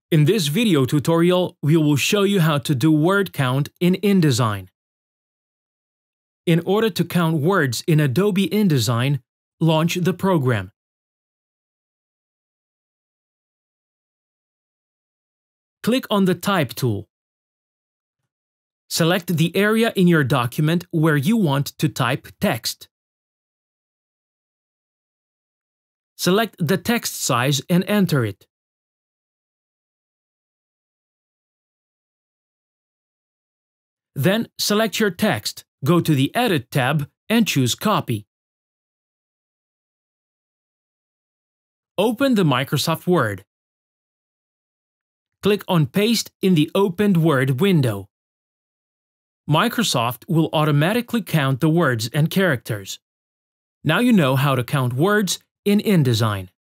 In this video tutorial, we will show you how to do word count in InDesign. In order to count words in Adobe InDesign, launch the program. Click on the Type tool. Select the area in your document where you want to type text. Select the text size and enter it. Then select your text, go to the Edit tab and choose Copy. Open the Microsoft Word. Click on Paste in the opened Word window. Microsoft will automatically count the words and characters. Now you know how to count words in InDesign.